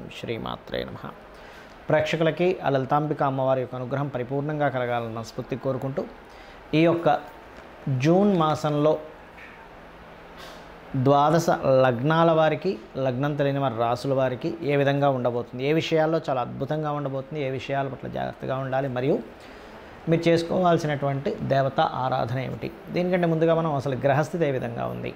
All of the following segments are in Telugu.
శ్రీమాత్రే నమః. ప్రేక్షకులకి ఆ లలితాంబిక అమ్మవారి యొక్క అనుగ్రహం పరిపూర్ణంగా కలగాలన్న స్ఫూర్తి కోరుకుంటూ ఈ యొక్క జూన్ మాసంలో ద్వాదశ లగ్నాల వారికి, లగ్నం తెలియని వారి రాసుల వారికి ఏ విధంగా ఉండబోతుంది, ఏ విషయాల్లో చాలా అద్భుతంగా ఉండబోతుంది, ఏ విషయాల పట్ల జాగ్రత్తగా ఉండాలి, మరియు మీరు చేసుకోవాల్సినటువంటి దేవతా ఆరాధన ఏమిటి. దీనికంటే ముందుగా మనం అసలు గ్రహస్థితి ఏ విధంగా ఉంది.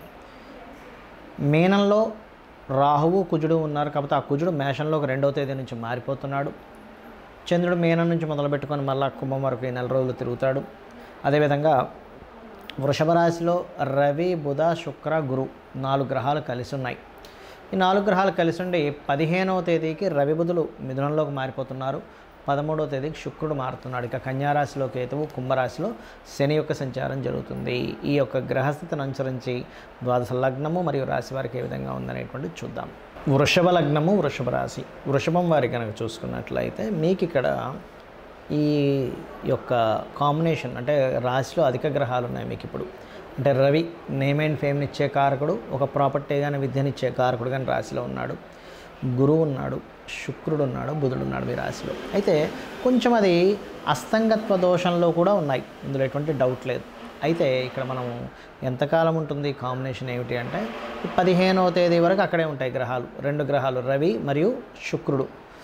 మీనంలో రాహువు కుజుడు ఉన్నారు కాబట్టి ఆ కుజుడు మేషంలోకి 2వ తేదీ నుంచి మారిపోతున్నాడు. చంద్రుడు మీనం నుంచి మొదలుపెట్టుకొని మళ్ళా కుంభం వరకు ఈ 4 రోజులు తిరుగుతాడు. అదేవిధంగా వృషభ రాశిలో రవి, బుధ, శుక్ర, గురు 4 గ్రహాలు కలిసి ఉన్నాయి. ఈ 4 గ్రహాలు కలిసి ఉండి 15వ తేదీకి రవి బుధులు మిథునంలోకి మారిపోతున్నారు. 13వ తేదీకి శుక్రుడు మారుతున్నాడు. ఇక కన్యారాశిలో కేతువు, కుంభరాశిలో శని యొక్క సంచారం జరుగుతుంది. ఈ యొక్క గ్రహస్థితిని అనుసరించి ద్వాదశ లగ్నము మరియు రాశి వారికి ఏ విధంగా ఉందనేటువంటిది చూద్దాం. వృషభ లగ్నము, వృషభ రాశి. వృషభం వారికి కనుక చూసుకున్నట్లయితే మీకు ఇక్కడ ఈ యొక్క కాంబినేషన్ అంటే రాశిలో అధిక గ్రహాలు ఉన్నాయి మీకు ఇప్పుడు. అంటే రవి నేమ్ అండ్ ఫేమ్ని ఇచ్చే కారకుడు, ఒక ప్రాపర్టీ కానీ విద్యనిచ్చే కారకుడు కానీ రాశిలో ఉన్నాడు. గురువు ఉన్నాడు, శుక్రుడు ఉన్నాడు, బుధుడు ఉన్నాడు మీ రాశిలో. అయితే కొంచెం అది అస్తంగత్వ దోషంలో కూడా ఉన్నాయి, ఇందులో ఎటువంటి డౌట్ లేదు. అయితే ఇక్కడ మనం ఎంతకాలం ఉంటుంది కాంబినేషన్ ఏమిటి అంటే 15వ తేదీ వరకు అక్కడే ఉంటాయి గ్రహాలు. 2 గ్రహాలు రవి మరియు శుక్రుడు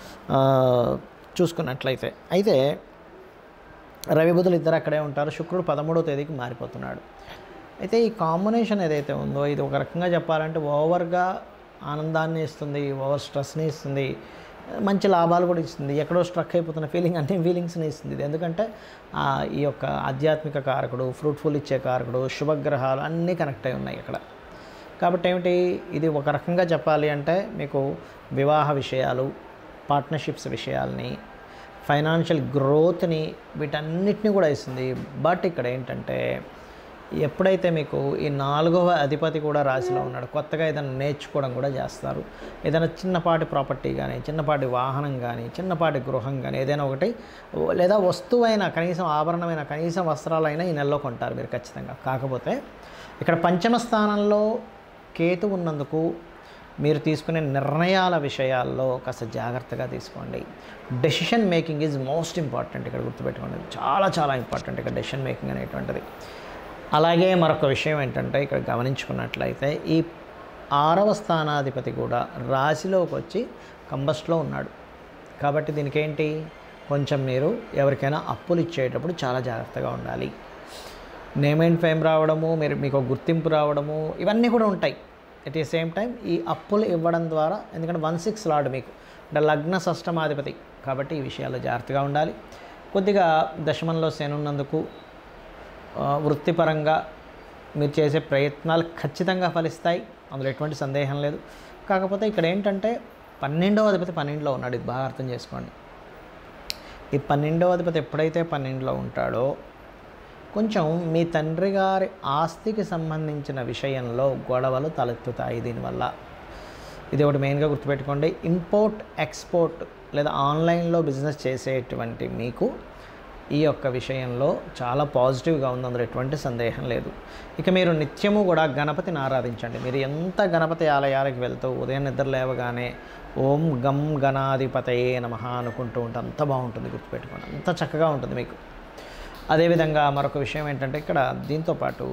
చూసుకున్నట్లయితే. అయితే రవి బుధులు ఇద్దరు అక్కడే ఉంటారు. శుక్రుడు 13వ తేదీకి మారిపోతున్నాడు. అయితే ఈ కాంబినేషన్ ఏదైతే ఉందో ఇది ఒక రకంగా చెప్పాలంటే ఓవర్గా ఆనందాన్ని ఇస్తుంది, ఓవర్ స్ట్రెస్ని ఇస్తుంది, మంచి లాభాలు కూడా ఇస్తుంది. ఎక్కడో స్ట్రక్ అయిపోతున్న ఫీలింగ్ అన్ని ఫీలింగ్స్ని ఇస్తుంది. ఇది ఎందుకంటే ఈ యొక్క ఆధ్యాత్మిక కారకుడు, ఫ్రూట్ఫుల్ ఇచ్చే కారకుడు, శుభగ్రహాలు అన్నీ కనెక్ట్ అయి ఉన్నాయి ఇక్కడ. కాబట్టి ఏమిటి, ఇది ఒక రకంగా చెప్పాలి అంటే మీకు వివాహ విషయాలు, పార్ట్నర్షిప్స్ విషయాల్ని, ఫైనాన్షియల్ గ్రోత్ని, వీటన్నిటిని కూడా ఇస్తుంది. బట్ ఇక్కడ ఏంటంటే ఎప్పుడైతే మీకు ఈ 4వ అధిపతి కూడా రాశిలో ఉన్నాడు, కొత్తగా ఏదైనా నేర్చుకోవడం కూడా చేస్తారు. ఏదైనా చిన్నపాటి ప్రాపర్టీ కానీ, చిన్నపాటి వాహనం కానీ, చిన్నపాటి గృహం కానీ, ఏదైనా ఒకటి లేదా వస్తువైనా, కనీసం ఆభరణమైన, కనీసం వస్త్రాలైనా ఈ నెలలో కొంటారు మీరు ఖచ్చితంగా. కాకపోతే ఇక్కడ పంచమ స్థానంలో కేతు ఉన్నందుకు మీరు తీసుకునే నిర్ణయాల విషయాల్లో కాస్త జాగ్రత్తగా తీసుకోండి. Decision making is most important. ఇక్కడ గుర్తుపెట్టుకోండి, చాలా చాలా ఇంపార్టెంట్ ఇక్కడ డెసిషన్ మేకింగ్ అనేటువంటిది. అలాగే మరొక విషయం ఏంటంటే ఇక్కడ గమనించుకున్నట్లయితే ఈ 6వ స్థానాధిపతి కూడా రాశిలోకి వచ్చి కంబస్ట్లో ఉన్నాడు. కాబట్టి దీనికి ఏంటి, కొంచెం మీరు ఎవరికైనా అప్పులు ఇచ్చేటప్పుడు చాలా జాగ్రత్తగా ఉండాలి. నేమ్ అండ్ ఫేమ్ రావడము, మీకు గుర్తింపు రావడము, ఇవన్నీ కూడా ఉంటాయి. ఎట్ ది సేమ్ టైం ఈ అప్పులు ఇవ్వడం ద్వారా, ఎందుకంటే 1/6 లార్డ్ మీకు అంటే లగ్న షష్టమాధిపతి, కాబట్టి ఈ విషయాల్లో జాగ్రత్తగా ఉండాలి. కొద్దిగా దశమంలో శని ఉన్నందుకు వృత్తిపరంగా మీరు చేసే ప్రయత్నాలు ఖచ్చితంగా ఫలిస్తాయి, అందులో ఎటువంటి సందేహం లేదు. కాకపోతే ఇక్కడ ఏంటంటే 12వ అధిపతి 12లో ఉన్నాడు, ఇది బాగా అర్థం చేసుకోండి. ఈ 12వ అధిపతి ఎప్పుడైతే 12లో ఉంటాడో కొంచెం మీ తండ్రి గారి ఆస్తికి సంబంధించిన విషయంలో గొడవలు తలెత్తుతాయి దీనివల్ల. ఇది ఒకటి మెయిన్గా గుర్తుపెట్టుకోండి. ఇంపోర్ట్ ఎక్స్పోర్ట్ లేదా ఆన్లైన్లో బిజినెస్ చేసేటువంటి మీకు ఈ యొక్క విషయంలో చాలా పాజిటివ్గా ఉంది, అందులో ఎటువంటి సందేహం లేదు. ఇక మీరు నిత్యము కూడా గణపతిని ఆరాధించండి. మీరు ఎంత గణపతి ఆలయాలకు వెళ్తూ ఉదయం నిద్ర లేవగానే ఓం గం గణాధిపతయే నమః అనుకుంటూ ఉంటే అంత బాగుంటుంది, గుర్తుపెట్టుకోండి, అంత చక్కగా ఉంటుంది మీకు. అదేవిధంగా మరొక విషయం ఏంటంటే ఇక్కడ దీంతోపాటు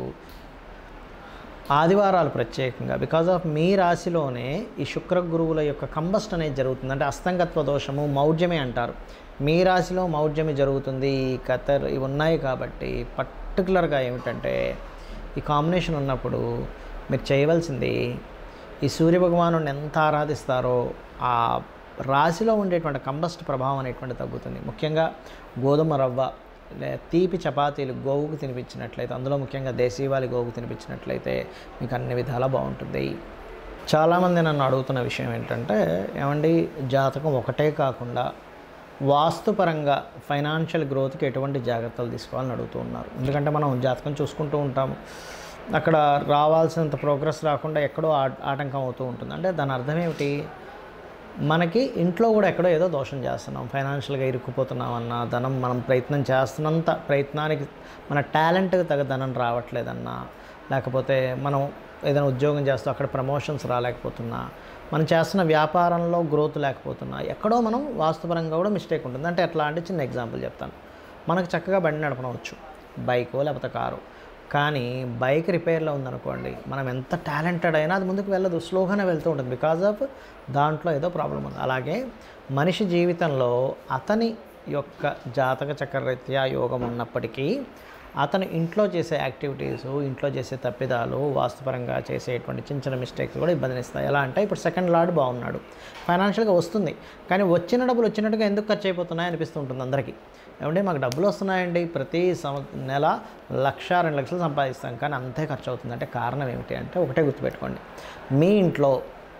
ఆదివారాలు ప్రత్యేకంగా బికాజ్ ఆఫ్ మీ రాశిలోనే ఈ శుక్ర గురువుల యొక్క కంబస్ట్ అనేది జరుగుతుంది. అంటే అస్తంగత్వ దోషము, మౌఢ్యమే అంటారు. మీ రాశిలో మౌఢ్యమి జరుగుతుంది, కతర్ ఇవి ఉన్నాయి. కాబట్టి పర్టికులర్గా ఏమిటంటే ఈ కాంబినేషన్ ఉన్నప్పుడు మీరు చేయవలసింది ఈ సూర్యభగవాను ఎంత ఆరాధిస్తారో ఆ రాశిలో ఉండేటువంటి కంబస్ట్ ప్రభావం అనేటువంటి తగ్గుతుంది. ముఖ్యంగా గోధుమ రవ్వ తీపి చపాతీలు గోవుకు తినిపించినట్లయితే, అందులో ముఖ్యంగా దేశీవాలి గోవుకు తినిపించినట్లయితే మీకు అన్ని విధాలా బాగుంటుంది. చాలామంది నన్ను అడుగుతున్న విషయం ఏంటంటే, ఏమండి జాతకం ఒకటే కాకుండా వాస్తుపరంగా ఫైనాన్షియల్ గ్రోత్కి ఎటువంటి జాగ్రత్తలు తీసుకోవాలని అడుగుతూ ఉన్నారు. ఎందుకంటే మనం జాతకం చూసుకుంటూ ఉంటాము, అక్కడ రావాల్సినంత ప్రోగ్రెస్ రాకుండా ఎక్కడో ఆటంకం అవుతూ ఉంటుంది. అంటే దాని అర్థం ఏమిటి, మనకి ఇంట్లో కూడా ఎక్కడో ఏదో దోషం చేస్తున్నాం, ఫైనాన్షియల్గా ఇరుక్కుపోతున్నామన్నా, ధనం మనం ప్రయత్నం చేస్తున్నంత ప్రయత్నానికి మన టాలెంట్కి తగ్గ ధనం రావట్లేదన్నా, లేకపోతే మనం ఏదైనా ఉద్యోగం చేస్తూ అక్కడ ప్రమోషన్స్ రాలేకపోతున్నా, మనం చేస్తున్న వ్యాపారంలో గ్రోత్ లేకపోతున్నా, ఎక్కడో మనం వాస్తుపరంగా కూడా మిస్టేక్ ఉంటుంది. అంటే ఎట్లా అంటే చిన్న ఎగ్జాంపుల్ చెప్తాను. మనకు చక్కగా బండి నడపవచ్చు, బైకో లేకపోతే కారు. కానీ బైక్ రిపేర్లో ఉందనుకోండి, మనం ఎంత టాలెంటెడ్ అయినా అది ముందుకు వెళ్ళదు, స్లోగానే వెళ్తూ ఉంటుంది. బికాజ్ ఆఫ్ దాంట్లో ఏదో ప్రాబ్లం ఉంది. అలాగే మనిషి జీవితంలో అతని యొక్క జాతక చక్రరీత్యా యోగం ఉన్నప్పటికీ అతను ఇంట్లో చేసే యాక్టివిటీస్, ఇంట్లో చేసే తప్పిదాలు, వాస్తుపరంగా చేసేటువంటి చిన్న చిన్న మిస్టేక్స్ కూడా ఇబ్బందినిస్తాయి. ఎలా అంటే ఇప్పుడు సెకండ్ లార్డ్ బాగున్నాడు, ఫైనాన్షియల్గా వస్తుంది, కానీ వచ్చిన డబ్బులు వచ్చినట్టుగా ఎందుకు ఖర్చు అయిపోతున్నాయి అనిపిస్తూ ఉంటుంది అందరికీ. ఏమంటే మాకు డబ్బులు వస్తున్నాయండి, ప్రతి నెల 1,00,000 2 లక్షలు సంపాదిస్తాం, కానీ అంతే ఖర్చు అవుతుంది. అంటే కారణం ఏమిటి అంటే ఒకటే గుర్తుపెట్టుకోండి, మీ ఇంట్లో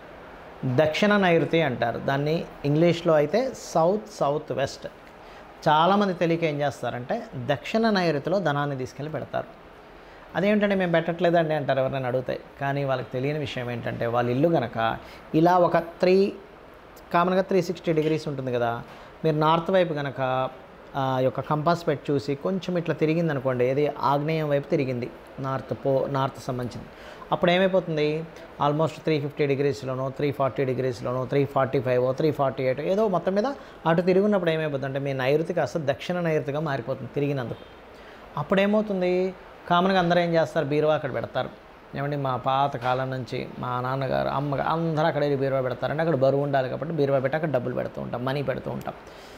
దక్షిణ నైరుతి అంటారు దాన్ని, ఇంగ్లీష్లో అయితే సౌత్ వెస్ట్. చాలామంది తెలియక ఏం చేస్తారంటే దక్షిణ నైరుతిలో ధనాన్ని తీసుకెళ్ళి పెడతారు. అదేంటంటే మేము పెట్టట్లేదండి అంటారు ఎవరైనా అడిగితే. కానీ వాళ్ళకి తెలియని విషయం ఏంటంటే వాళ్ళ ఇల్లు కనుక ఇలా ఒక కామన్గా 360 డిగ్రీస్ ఉంటుంది కదా, మీరు నార్త్ వైపు కనుక యొక్క కంపాస్ పెట్టి చూసి కొంచెం ఇట్లా తిరిగింది అనుకోండి, ఏది ఆగ్నేయం వైపు తిరిగింది, నార్త్ సంబంధించింది, అప్పుడు ఏమైపోతుంది, ఆల్మోస్ట్ 350 డిగ్రీస్లోనో 340 డిగ్రీస్లోనో 345 348 ఏదో మొత్తం మీద అటు తిరుగున్నప్పుడు ఏమైపోతుంది అంటే మీ నైరుతి కాస్త దక్షిణ నైరుతిగా మారిపోతుంది తిరిగినందుకు. అప్పుడు ఏమవుతుంది, కామన్గా అందరూ ఏం చేస్తారు, బీరువా అక్కడ పెడతారు. ఏమంటే మా పాత కాలం నుంచి మా నాన్నగారు అమ్మగారు అందరూ అక్కడ బీరువా పెడతారంటే అక్కడ బరువు ఉండాలి కాబట్టి బీరువా పెట్టి అక్కడ డబ్బులు పెడుతూ ఉంటాం, మనీ పెడుతూ ఉంటాం.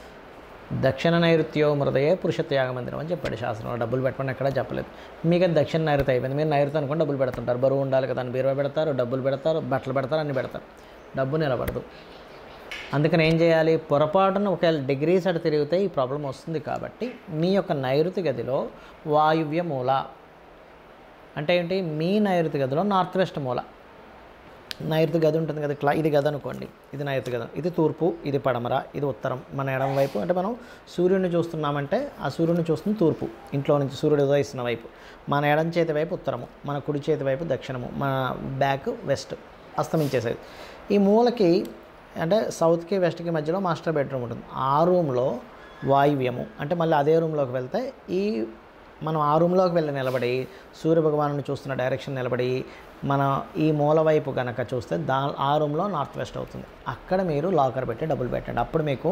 దక్షిణ నైరుత్యో మృదయే పురుషత్యాగ మందిరం అని చెప్పాడు శాస్త్రంలో. డబ్బులు పెట్టమని ఎక్కడా చెప్పలేదు. మీకు దక్షిణ నైరుతి అయిపోయింది, మీరు నైరుతి అనుకోండి డబ్బులు పెడుతుంటారు, బరువు ఉండాలి కదా అని బీరువా పెడతారు, డబ్బులు పెడతారు, బట్టలు పెడతారు, అన్నీ పెడతారు, డబ్బు నిలబడదు. అందుకని ఏం చేయాలి, పొరపాటున ఒకవేళ డిగ్రీస్ అటు తిరిగితే ఈ ప్రాబ్లం వస్తుంది. కాబట్టి మీ యొక్క నైరుతి గదిలో వాయువ్య మూల అంటే ఏంటి, మీ నైరుతి గదిలో నార్త్ వెస్ట్ మూల, నైరుతి గది ఉంటుంది కదా, ఇట్లా ఇది గది అనుకోండి, ఇది నైరుతి గది, ఇది తూర్పు, ఇది పడమర, ఇది ఉత్తరం. మన ఎడమ వైపు అంటే మనం సూర్యుడిని చూస్తున్నామంటే ఆ సూర్యుడిని చూస్తుంది తూర్పు, ఇంట్లో నుంచి సూర్యుడు ఉదయిస్తున్న వైపు. మన ఎడం చేతి వైపు ఉత్తరము, మన కుడి చేతి వైపు దక్షిణము, మన బ్యాక్ వెస్ట్, అస్తమించేసేది. ఈ మూలకి అంటే సౌత్కి వెస్ట్కి మధ్యలో మాస్టర్ బెడ్రూమ్ ఉంటుంది. ఆ రూమ్లో వాయువ్యము అంటే మళ్ళీ అదే రూమ్లోకి వెళ్తే మనం ఆ రూమ్లోకి వెళ్ళి నిలబడి సూర్యభగవాను చూస్తున్న డైరెక్షన్ నిలబడి మన ఈ మూల వైపు కనుక చూస్తే ఆ రూమ్లో నార్త్ వెస్ట్ అవుతుంది. అక్కడ మీరు లాకర్ పెట్టి డబ్బులు పెట్టండి. అప్పుడు మీకు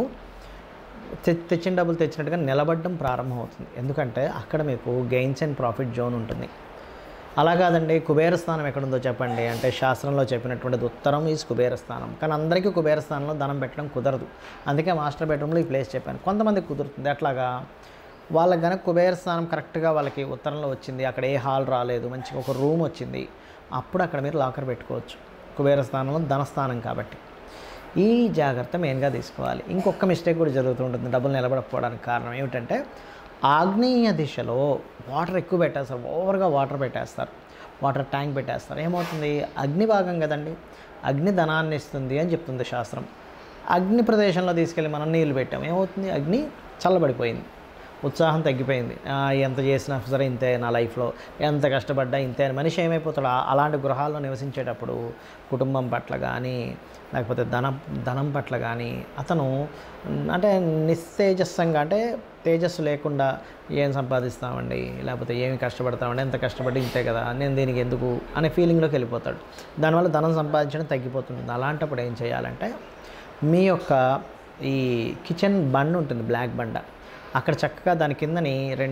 తెచ్చిన డబ్బులు తెచ్చినట్టుగా నిలబడడం ప్రారంభం అవుతుంది. ఎందుకంటే అక్కడ మీకు గెయిన్స్ అండ్ ప్రాఫిట్ జోన్ ఉంటుంది. అలా కాదండి, కుబేర స్థానం ఎక్కడుందో చెప్పండి అంటే శాస్త్రంలో చెప్పినటువంటిది ఉత్తరం ఈజ్ కుబేర స్థానం. కానీ అందరికీ కుబేర స్థానంలో ధనం పెట్టడం కుదరదు. అందుకే మాస్టర్ బెడ్రూమ్లో ఈ ప్లేస్ చెప్పాను. కొంతమందికి కుదురుతుంది. అట్లాగా వాళ్ళకి కనుక కుబేర స్థానం కరెక్ట్గా వాళ్ళకి ఉత్తరంలో వచ్చింది, అక్కడ ఏ హాల్ రాలేదు, మంచిగా ఒక రూమ్ వచ్చింది, అప్పుడు అక్కడ మీరు లాకర్ పెట్టుకోవచ్చు. కుబేర స్థానంలో ధనస్థానం కాబట్టి ఈ జాగ్రత్త మెయిన్గా తీసుకోవాలి. ఇంకొక మిస్టేక్ కూడా జరుగుతూ ఉంటుంది డబ్బులు నిలబడకపోవడానికి కారణం ఏమిటంటే ఆగ్నేయ దిశలో వాటర్ ఎక్కువ పెట్టేస్తారు, ఓవర్గా వాటర్ పెట్టేస్తారు, వాటర్ ట్యాంక్ పెట్టేస్తారు. ఏమవుతుంది, అగ్ని భాగం కదండి, అగ్ని ధనాన్ని ఇస్తుంది అని చెప్తుంది శాస్త్రం. అగ్ని ప్రదేశంలో తీసుకెళ్ళి మనం నీళ్ళు పెట్టాం, ఏమవుతుంది, అగ్ని చల్లబడిపోయింది, ఉత్సాహం తగ్గిపోయింది. ఎంత చేసినా సరే ఇంతే, నా లైఫ్లో ఎంత కష్టపడ్డా ఇంతే అని మనిషి ఏమైపోతాడు. అలాంటి గృహాల్లో నివసించేటప్పుడు కుటుంబం పట్ల కానీ లేకపోతే ధనం పట్ల కానీ అతను అంటే నిస్తేజస్సంగా, అంటే తేజస్సు లేకుండా ఏం సంపాదిస్తామండి, లేకపోతే ఏమి కష్టపడతామండి, ఎంత కష్టపడి ఇంతే కదా, నేను దీనికి ఎందుకు అనే ఫీలింగ్లోకి వెళ్ళిపోతాడు. దానివల్ల ధనం సంపాదించడం తగ్గిపోతుంది. అలాంటప్పుడు ఏం చేయాలంటే మీ యొక్క ఈ కిచెన్ బండ్ ఉంటుంది, బ్లాక్ బండ, అక్కడ చక్కగా దాని కిందని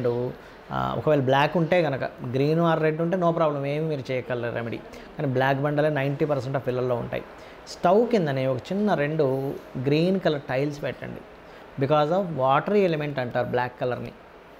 ఒకవేళ బ్లాక్ ఉంటే కనుక, గ్రీన్ ఆర్ రెడ్ ఉంటే నో ప్రాబ్లం, ఏమి మీరు చేయగలరు రెమెడీ. కానీ బ్లాక్ బండలే 90% ఆఫ్ పిల్లల్లో ఉంటాయి. స్టవ్ కిందని ఒక చిన్న 2 గ్రీన్ కలర్ టైల్స్ పెట్టండి. బికాజ్ ఆఫ్ వాటరీ ఎలిమెంట్ అంటారు బ్లాక్ కలర్ని,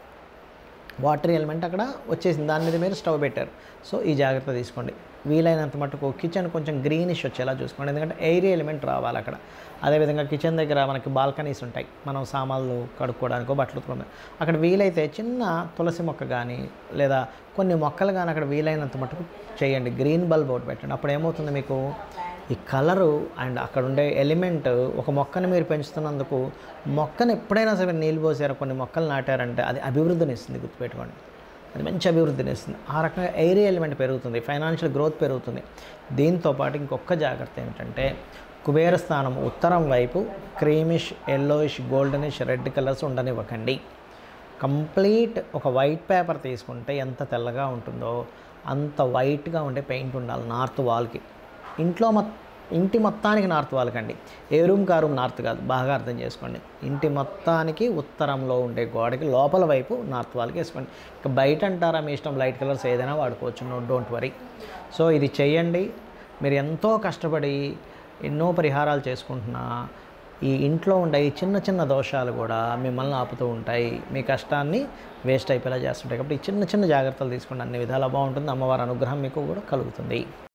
వాటరీ ఎలిమెంట్ అక్కడ వచ్చేసింది, దాని మీద మీరు స్టవ్ పెట్టారు. సో ఈ జాగ్రత్త తీసుకోండి. వీలైనంత మటుకు కిచెన్ కొంచెం గ్రీనిష్ వచ్చేలా చూసుకోండి, ఎందుకంటే ఎయిరీ ఎలిమెంట్ రావాలి అక్కడ. అదేవిధంగా కిచెన్ దగ్గర మనకి బాల్కనీస్ ఉంటాయి, మనం సామాన్లు కడుక్కోవడానికో బట్టలు ఉతుకోవడానికి, అక్కడ వీలైతే చిన్న తులసి మొక్క కానీ లేదా కొన్ని మొక్కలు కానీ అక్కడ వీలైనంత మటుకు చేయండి. గ్రీన్ బల్బ్ ఒకటి పెట్టండి. అప్పుడు ఏమవుతుంది, మీకు ఈ కలరు అండ్ అక్కడ ఉండే ఎలిమెంట్, ఒక మొక్కని మీరు పెంచుతున్నందుకు, మొక్కను ఎప్పుడైనా సరే నీళ్ళు పోసారు, కొన్ని మొక్కలు నాటారంటే అది అభివృద్ధిని ఇస్తుంది, గుర్తుపెట్టుకోండి, అది మంచి అభివృద్ధిని ఇస్తుంది. ఆ రకంగా ఎయిరీ ఎలిమెంట్ పెరుగుతుంది, ఫైనాన్షియల్ గ్రోత్ పెరుగుతుంది. దీంతోపాటు ఇంకొక జాగ్రత్త ఏమిటంటే కుబేర స్థానం ఉత్తరం వైపు creamish, yellowish, goldenish, red colours ఉండనివ్వకండి. కంప్లీట్ ఒక వైట్ పేపర్ తీసుకుంటే ఎంత తెల్లగా ఉంటుందో అంత వైట్గా ఉండే పెయింట్ ఉండాలి నార్త్ వాల్కి. ఇంటి మొత్తానికి నార్త్ వాల్కి అండి, ఏ రూమ్ కా రూమ్ నార్త్ కాదు, బాగా అర్థం చేసుకోండి. ఇంటి మొత్తానికి ఉత్తరంలో ఉండే గోడకి లోపల వైపు నార్త్ వాల్కి వేసుకోండి. ఇక బయట అంటారా మీ ఇష్టం, లైట్ కలర్స్ ఏదైనా వాడుకోవచ్చు, నో డోంట్ వరీ. సో ఇది చెయ్యండి. మీరు ఎంతో కష్టపడి ఎన్నో పరిహారాలు చేసుకుంటున్నా ఈ ఇంట్లో ఉండే ఈ చిన్న చిన్న దోషాలు కూడా మిమ్మల్ని ఆపుతూ ఉంటాయి, మీ కష్టాన్ని వేస్ట్ అయిపోయేలా చేస్తుంటాయి. కాబట్టి ఈ చిన్న చిన్న జాగ్రత్తలు తీసుకోండి, అన్ని విధాలా బాగుంటుంది. అమ్మవారి అనుగ్రహం మీకు కూడా కలుగుతుంది.